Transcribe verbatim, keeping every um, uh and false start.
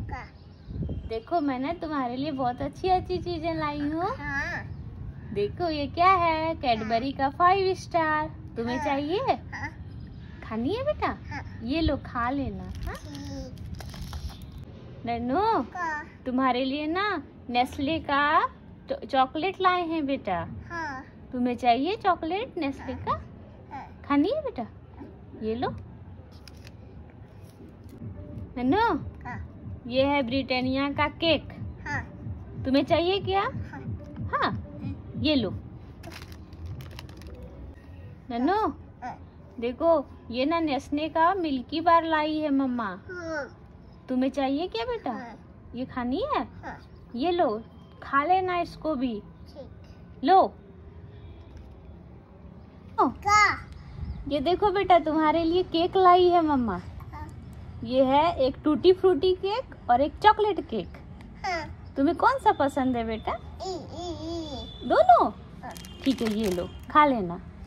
का। देखो मैंने तुम्हारे लिए बहुत अच्छी अच्छी चीजें लाई हूँ। हाँ। देखो ये क्या है, कैडबरी का फाइव स्टार। तुम्हें हाँ। चाहिए? हाँ। खानी है बेटा? हाँ। ये लो खा लेना। हाँ? नन्नू का। तुम्हारे लिए ना नेस्ले का चॉकलेट लाए हैं बेटा। हाँ। तुम्हें चाहिए चॉकलेट नेस्ले का? हाँ। खानी है बेटा? ये लो। नन्नू हाँ। ये है ब्रिटानिया का केक। हाँ। तुम्हें चाहिए क्या? हाँ। हाँ ये लो। नन्नू हाँ। देखो ये ना नेस्ले का मिल्की बार लाई है मम्मा। हाँ। तुम्हें चाहिए क्या बेटा? हाँ। ये खानी है? हाँ। ये लो खा लेना इसको भी। ठीक। लो। का। ये देखो बेटा तुम्हारे लिए केक लाई है मम्मा। हाँ। ये है एक टूटी फ्रूटी केक और एक चॉकलेट केक। हाँ। तुम्हें कौन सा पसंद है बेटा? ई, ई, ई। दोनों? हाँ। ठीक है ये लो खा लेना।